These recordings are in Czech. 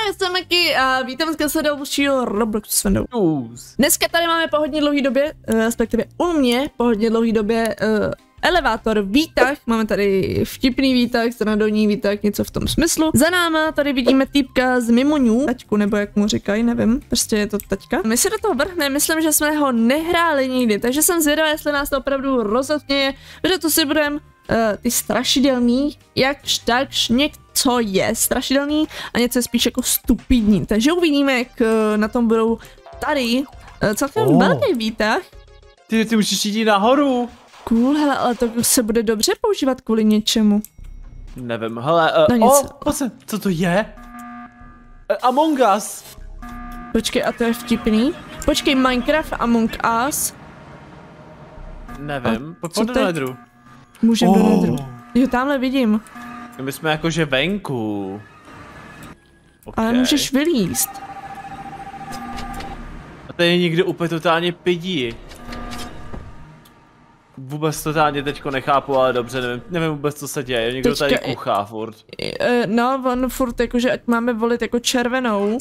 já jsem Maki a vítám z dalšího Roblox s Vendou. Dneska tady máme po hodně dlouhé době, respektive u mě po hodně dlouhé době elevátor, výtah, máme tady vtipný výtah, srandovní výtah, něco v tom smyslu. Za náma tady vidíme týpka z Mimoňů, taťku, nebo jak mu říkají, nevím, prostě je to taťka. My se do toho vrhneme, myslím, že jsme ho nehráli nikdy, takže jsem zvědavá, jestli nás to opravdu rozhodně, že to si budeme ty strašidelný, jakž takž něco je strašidelný a něco je spíš jako stupidní. Takže uvidíme, jak na tom budou tady celkem velký výtah. Ty můžeš jít nahoru. Cool, hele, ale to se bude dobře používat kvůli něčemu. Nevím, hele, co to je? Among Us. Počkej, a to je vtipný. Počkej, Minecraft Among Us. Nevím, pojď do nedru. Můžeme do nedru. Jo, tamhle vidím. My jsme jakože venku. Okay. Ale můžeš vylízt. A tady je někde úplně totálně pidí. Vůbec totálně teďko nechápu, ale dobře, nevím vůbec, co se děje. Někdo teďka tady kuchá furt. No, on furt jakože, ať máme volit jako červenou.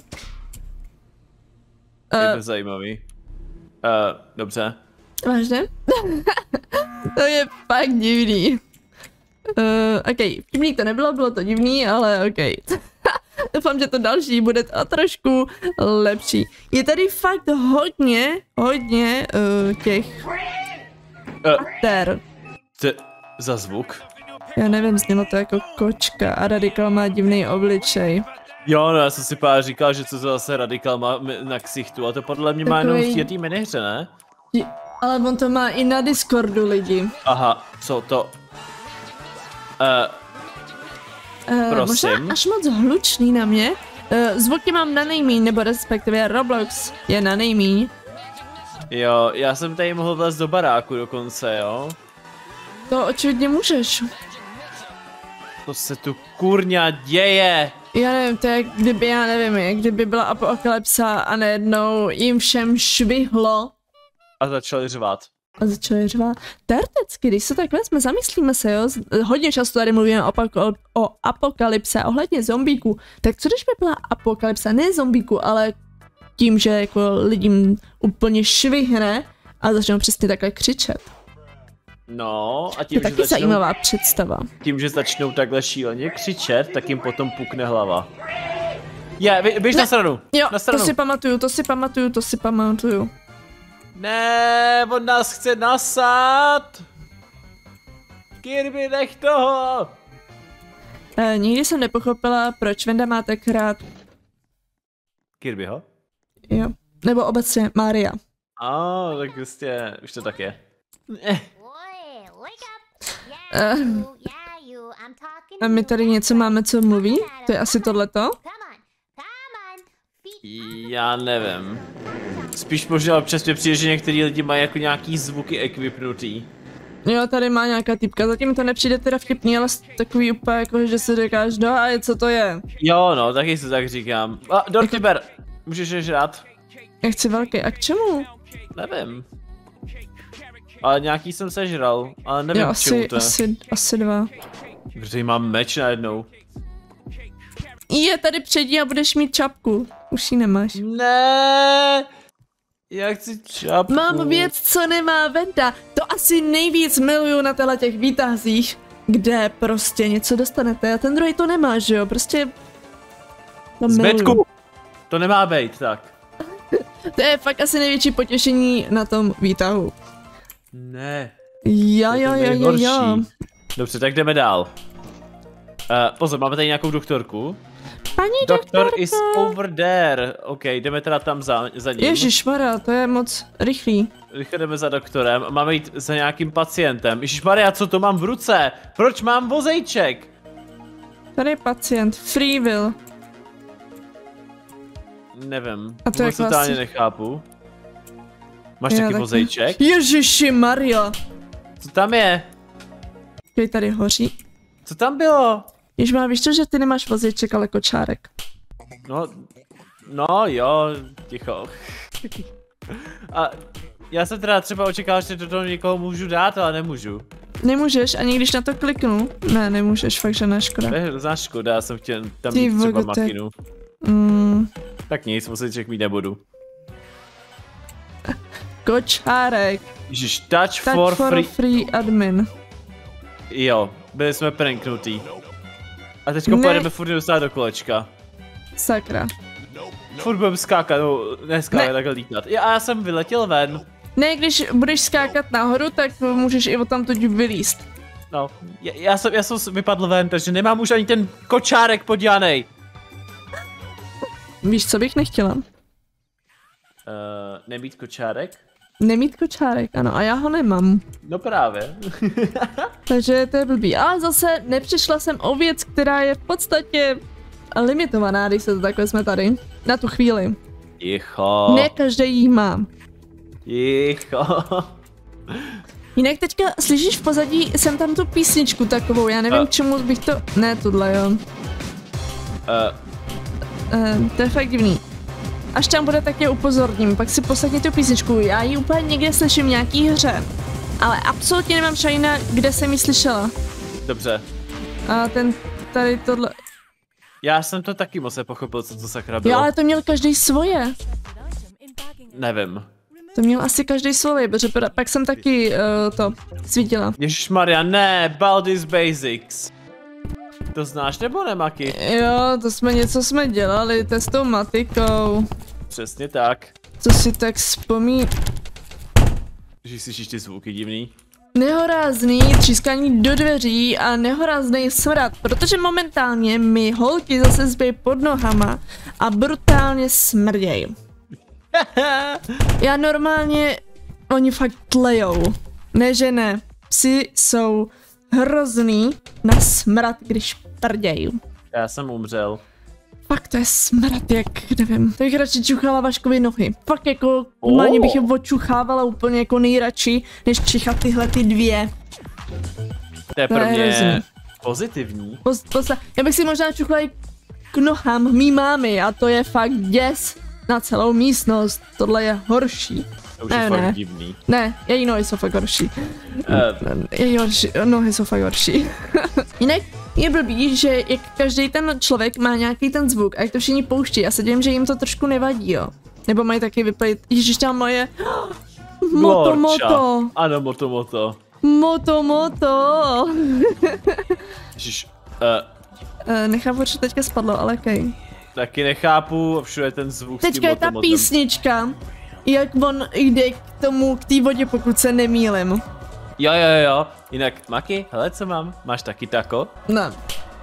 Je to zajímavý. Dobře. Vážně? To je fakt divný. Ok, vtipný to nebylo, bylo to divný, ale ok. Doufám, že to další bude trošku lepší. Je tady fakt hodně těch pater. Co za zvuk? Já nevím, znělo to jako kočka a Radikal má divný obličej. Jo, no já jsem si pár říkal, že co to zase Radikal má na ksichtu a to podle mě má jenom v té minihře, ne? Ale on to má i na Discordu lidi. Aha, co to? Prosím. Možná až moc hlučný na mě. Zvuky mám na nejmíň, nebo respektive Roblox je na nejmíň. Jo, já jsem tady mohl vlézt do baráku dokonce, jo? To očividně můžeš. To se tu kurňa děje. Já nevím, to je jak kdyby, já nevím, jak kdyby byla apokalypsa a najednou jim všem švihlo. A začali řvát. Teoreticky, když se tak vezme, zamyslíme se, jo, hodně často tady mluvíme o apokalypse ohledně zombíků, tak co když by byla apokalypsa, ne zombíků, ale tím, že jako lidem úplně švihne a začnou přesně takhle křičet. No a tím, to je taky zajímavá představa. Tím, že začnou takhle šíleně křičet, tak jim potom pukne hlava. Běž na stranu. Jo, na stranu. To si pamatuju. Ne, on nás chce nasát. Kirby, nech toho. Nikdy jsem nepochopila, proč Venda má tak rád Kirbyho? Jo, nebo obecně Mária. Tak prostě, už to tak je. A my tady něco máme, co mluví? To je asi tohleto? Já nevím. Spíš možná občas mě přijde, že některý lidi mají jako nějaký zvuky equipnutý. Jo, tady má nějaká typka, zatím to nepřijde teda vtipný, ale takový úplně jako, že si říkáš, no a co to je? Jo, no, taky si tak říkám. Dortiber, můžeš je žrát? Já chci velký, a k čemu? Nevím. Ale nějaký jsem sežral, ale nevím jo, k čemu to je. Asi 2. Protože mám meč najednou. Je tady předí a budeš mít čapku. Už ji nemáš. Ne. Já chci čapku. Mám věc, co nemá Venda. To asi nejvíc miluju na těch výtahzích, kde prostě něco dostanete a ten druhý to nemá, že jo? Prostě to Zmetku. To nemá být, tak. To je fakt asi největší potěšení na tom výtahu. Ne. Jo. Dobře, tak jdeme dál. Pozor, máme tady nějakou doktorku. Paní Doktor is over there. OK, jdeme teda tam za ním. Ježišmarja, to je moc rychlý. Rychle jdeme za doktorem. Máme jít za nějakým pacientem. Ježišmarja, co to mám v ruce? Proč mám vozejček? Tady je pacient. Free will. Nevím. A to je totálně nechápu. Máš taky vozejček? Ježišimarja. Co tam je? Tady hoří. Co tam bylo? Ježišmarja, víš to, že ty nemáš vozejček, ale kočárek. No jo, ticho. A já jsem teda třeba očekával, že do toho někoho můžu dát, ale nemůžu. Nemůžeš, ani když na to kliknu. Ne, nemůžeš, fakt, že ne, škoda. To je hrozná škoda, já jsem chtěl tam mít třeba makinu. Tak nic, musíček mít nebudu. Kočárek. Ježiš, touch for free admin. Jo, byli jsme pranknutý. A teďko pojedeme furt dostat do kolečka. Sakra. Furt budeme skákat, no neskákat, takhle lítat. Já jsem vyletěl ven. Ne, když budeš skákat nahoru, tak můžeš i odtamtud vylízt. No, já jsem vypadl ven, takže nemám už ani ten kočárek podívanej. Víš, co bych nechtěla? Nemít kočárek? Nemít kočárek, ano, a já ho nemám. No právě. Takže to je blbý. Ale zase nepřišla jsem o věc, která je v podstatě limitovaná, když se to takhle jsme tady. Na tu chvíli. Ticho. Ne každý jí má. Ticho. Jinak teďka slyšíš v pozadí, jsem tam tu písničku takovou, já nevím čemu bych to... Ne, tohle jo. To je fakt divný. Až tam bude, tak je upozorním, pak si posadni tu písničku, já ji úplně někde slyším v nějaký hře. Ale absolutně nemám šajna, kde jsem ji slyšela. Dobře. A tady tohle... Já jsem to taky moc nepochopil, co to sakra bylo. Jo, ale to měl každý svoje. Nevím. To měl asi každý svoje, protože pak jsem taky to svítila. Ježišmarja, ne, Baldi's Basics. To znáš nebo ne, Maki? Jo, to jsme něco dělali, to s tou matikou. Přesně tak. Co si tak vzpomín... Že slyšíš ty zvuky divný? Nehorázný třískání do dveří a nehorázný smrad, protože momentálně mi holky zase zbějí pod nohama a brutálně smrděj. Já normálně, oni fakt tlejou. Ne, že ne. Psi jsou hrozný na smrad, když prdějí. Já jsem umřel. Fakt to je smrad, jak nevím. To bych radši čuchala Vaškovi nohy. Fakt jako, normálně bych je očuchávala úplně jako nejradši, než čichat tyhle ty dvě. To je pro mě pozitivní. Já bych si možná čuchla i k nohám mý mámy a to je fakt děs na celou místnost. Tohle je horší. To už je fakt divný. Ne, její nohy jsou fakt horší. Její nohy jsou fakt horší. Jinak je blbý, že jak každý ten člověk má nějaký ten zvuk a jak to všichni pouští, já se divím, že jim to trošku nevadí, jo. Nebo mají taky vyplnit, ježiš, tam moje moto. Ano, moto. Moto. Ježiš, nechápu, že teďka spadlo, ale okej. Taky nechápu, všude ten zvuk. Teďka je ta písnička, jak on jde k té vodě, pokud se nemýlim. Jo. Jinak, Maki, hele, co mám? Máš taky tako? Ne.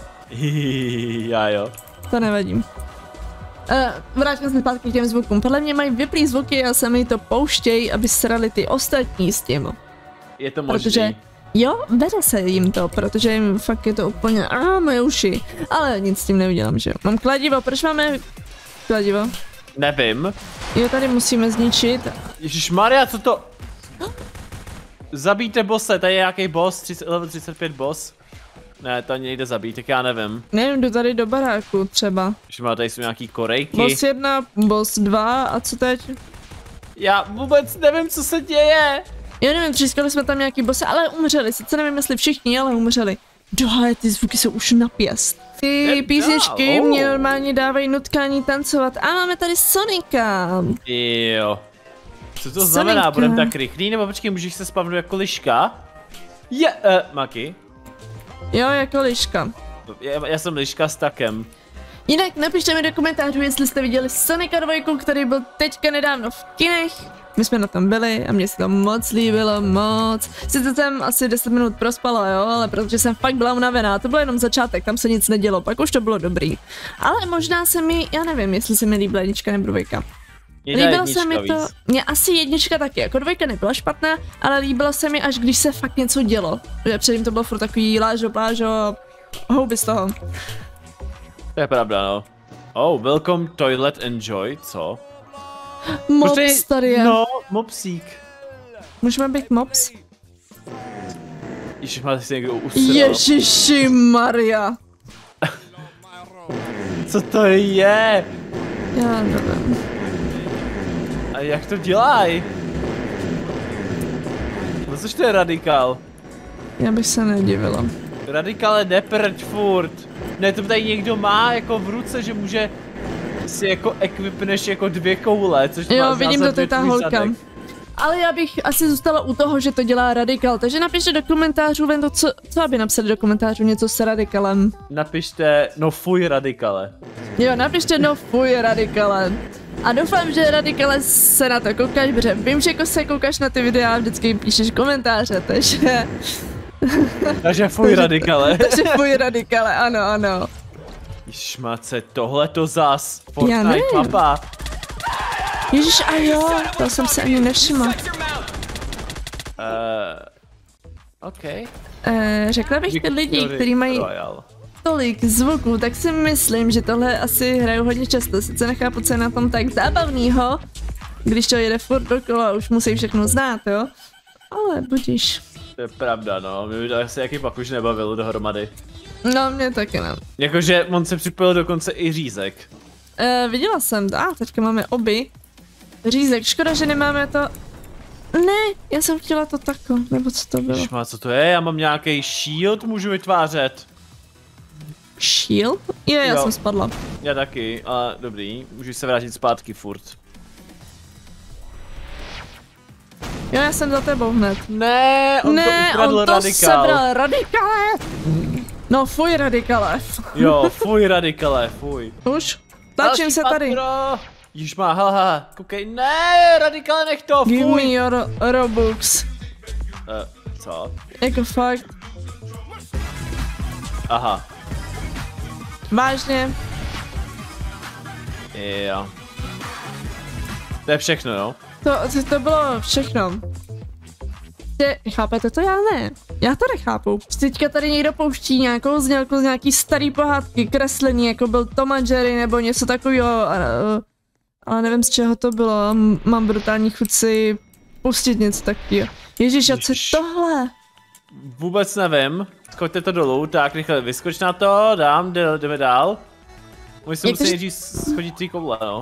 Já jo. To nevadím. Vrátím se zpátky k těm zvukům. Podle mě mají vyplý zvuky a se mi to pouštěj, aby srali ty ostatní s tím. Je to možný. Protože, jo, vede se jim to, protože jim fakt je to úplně moje uši. Ale nic s tím neudělám, že jo. Mám kladivo, proč máme kladivo? Nevím. Jo, tady musíme zničit. Ježišmarja, co to? Zabijte bosse, tady je nějaký boss, level 35 boss. Ne, to nejde zabít, tak já nevím. Nevím, jdu tady do baráku třeba. Ježišmarja, tady jsou nějaký korejky. Boss 1, boss 2 a co teď? Já vůbec nevím, co se děje. Já nevím, třískali jsme tam nějaký bossy, ale umřeli, sice nevím, jestli všichni, ale umřeli. Dohle, ty zvuky jsou už na pěst. Ty písničky mě normálně dávají nutkání tancovat. A máme tady Sonika. Jo. Co to znamená? Budem tak rychlý? Nebo počkej, můžeš se spavnout jako liška? Maki. Jo, jako liška. Já jsem liška s takem. Jinak napište mi do komentářů, jestli jste viděli Sonika 2, který byl teďka nedávno v kinech. My jsme na tom byli a mně se to moc líbilo, moc. Sice jsem asi 10 minut prospala, jo, ale protože jsem fakt byla unavená, to bylo jenom začátek, tam se nic nedělo, pak už to bylo dobrý. Ale možná se mi, já nevím, jestli se mi líbila jednička nebo dvojka. Líbilo se mi to, mě asi jednička taky, jako dvojka nebyla špatná, ale líbilo se mi, až když se fakt něco dělo. Že předtím to bylo furt takový lážo, plážo, houby z toho. To je pravda, no. Oh, welcome toilet enjoy, co? Mops tady je. No, mopsík. Můžeme být mops? Ježiš, máte si někdo usral. Ježiši Maria. Co to je? Já nevím. A jak to dělají? No což to je radikál? Já bych se nedivila. Radikál je neprť furt. Ne, to tady někdo má jako v ruce, že může si jako ekvipneš jako 2 koule, což Jo, má vidím, to je ta holka. zadek. Ale já bych asi zůstala u toho, že to dělá Radikal, takže napište do komentářů, ven to, co aby napsali do komentářů něco s Radikalem. Napište, no fuj Radikale. Jo, napište no fuj Radikale. A doufám, že Radikale se na to koukáš, protože vím, že jako se koukáš na ty videa a vždycky píšeš komentáře, takže... Takže fuj Radikale. Takže fuj Radikale, ano, ano. Šmace, tohle to zas. Já Fortnite nevím. mapa. Ježíš, a jo, to jsem se ani nevšimla. OK. Řekla bych ty lidi, kteří mají tolik zvuků, tak si myslím, že tohle asi hraju hodně často. Sice nechápu, co je na tom tak zábavného, když to jede furt dokola, už musí všechno znát, jo? Ale budíš. To je pravda, no. Mě by to asi jaký pak už nebavilo dohromady. No, mě taky ne. Jakože on se připojil dokonce i řízek. Viděla jsem, teďka máme oby. Řízek, škoda, že nemáme to... Ne, já jsem chtěla to tako, nebo co to bylo? Šma, co to je? Já mám nějaký shield, můžu vytvářet. Shield? Já jsem spadla. Já taky, ale dobrý, můžu se vrátit zpátky furt. Jo, já jsem za tebou hned. Ne, on to sebral, Radikale! No fuj Radikale. Jo, fuj Radikale, fuj. Už? Tlačím se tady. Již má, haha, koukej, ne, Radikale, nech to, fuj. Give me your Robux. Co? Jako fakt. Aha. Vážně? Jo. To je všechno, jo? To bylo všechno. Chápete to? Já ne. Já to nechápu. Teďka tady někdo pouští nějakou znělku z nějaký starý pohádky, kreslení, jako byl Tom a Jerry nebo něco takového. Ale nevím, z čeho to bylo. Mám brutální chuť si pustit něco takového. Ježíš, a co je tohle? Vůbec nevím. Skoďte to dolů, tak rychle vyskoč na to, jdeme dál. Můj se musí nejdřív schodit 3 koule, no.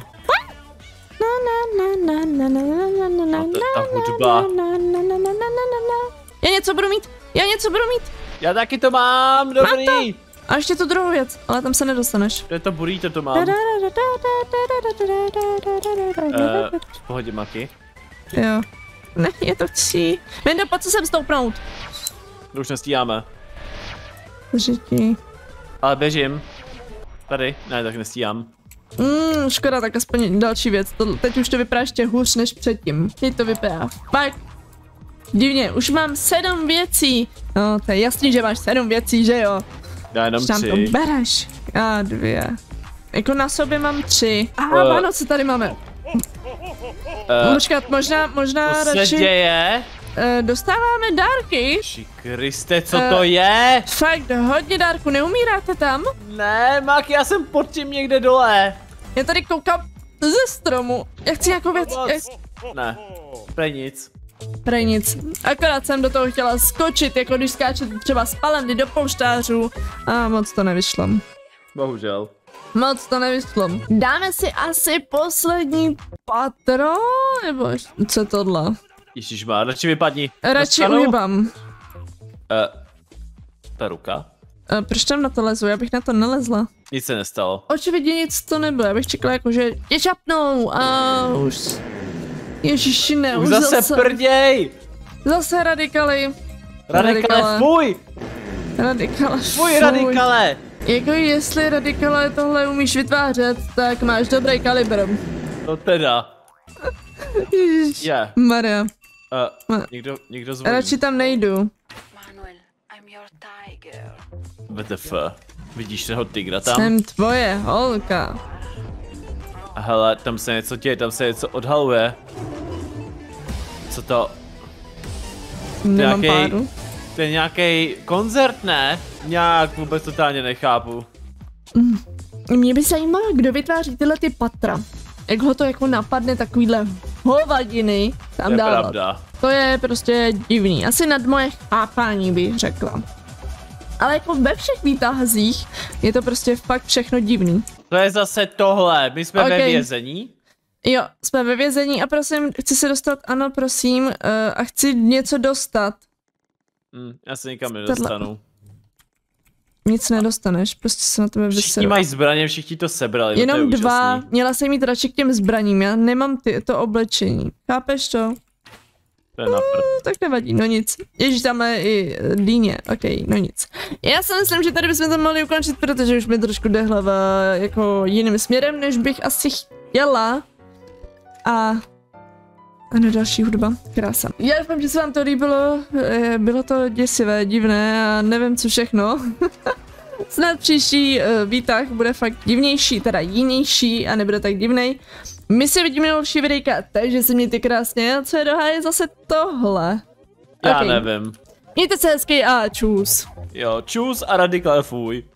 Ta hudba. Já něco budu mít, Já taky to mám, dobrý. A ještě tu druhou věc, ale tam se nedostaneš. To je to burrito, to mám. V pohodě, Maki. Jo. Ne, je to chci. Vendo, pojď se sem stoupnout. To už nestíháme. Řití. Ale běžím. Tady, ne, tak nestíhám. Škoda, tak aspoň další věc. Teď už to vypadá ještě hůř než předtím. Teď to vypadá fakt divně. Už mám 7 věcí. No, to je jasný, že máš 7 věcí, že jo? Já jenom 3. to bereš. A 2. Jako na sobě mám 3. Vánoce tady máme. Počkat, možná co radši... se děje? Dostáváme dárky. Kriste, co to je? Fakt, hodně dárku, neumíráte tam? Ne, Maki, já jsem pod tím někde dole. Já tady koukám ze stromu. Já chci nějakou věc. Ne, prej nic. Prej nic. Akorát jsem do toho chtěla skočit, jako když skáčete třeba z palendy do polštářů. A moc to nevyšlo. Bohužel. Moc to nevyšlo. Dáme si asi poslední patro? Nebo co tohle? Ježišmá, radši vypadni. Radši uhybám. Ta ruka? Proč tam na to lezu? Já bych na to nelezla. Nic se nestalo. Očividně nic to nebylo, já bych čekala jako, že tě čapnou a už... Ježiši, ne, už zase prděj! Zase radikali. Radikale, fuj! Radikale, fuj! Radikale! Jako jestli radikale tohle umíš vytvářet, tak máš dobrý kalibr. No teda. Ježiš, Maria. Někdo zvoní. Radši tam nejdu. WTF. Vidíš toho tygra tam? Jsem tvoje holka. Hele, tam se něco děje, tam se něco odhaluje. Co to? Nemám páru. To je nějaký koncert, ne? Nějak vůbec totálně nechápu. Mě by zajímalo, kdo vytváří tyhle ty patra. Jak ho to jako napadne takovýhle hovadiny tam dávat. Pravda. To je prostě divný. Asi nad moje chápání bych řekla. Ale jako ve všech výtahzích je to prostě fakt všechno divný. To je zase tohle, my jsme ve vězení. Jo, jsme ve vězení a prosím, chci se dostat, ano prosím, a chci něco dostat. Já se nikam nedostanu. nic nedostaneš, prostě se na tebe vyseru. Všichni mají zbraně, všichni to sebrali. Jenom to 2, měla jsem mít radši k těm zbraním, já nemám to oblečení. Chápeš to? To je tak nevadí, no nic. Ježíš, tam je i dýně, no nic. Já si myslím, že tady bychom to mohli ukončit, protože už mi trošku jde hlava jako jiným směrem, než bych asi chtěla. A ano, další hudba, krása. Já doufám, že se vám to líbilo, bylo to děsivé, divné a nevím co všechno. Snad příští výtah bude fakt divnější, teda jinější a nebude tak divnej. My se vidíme na další videjka, takže se mějte krásně a co je do háje zase tohle. Já nevím. Mějte se hezky a čus. Jo, čus a radikál fuj.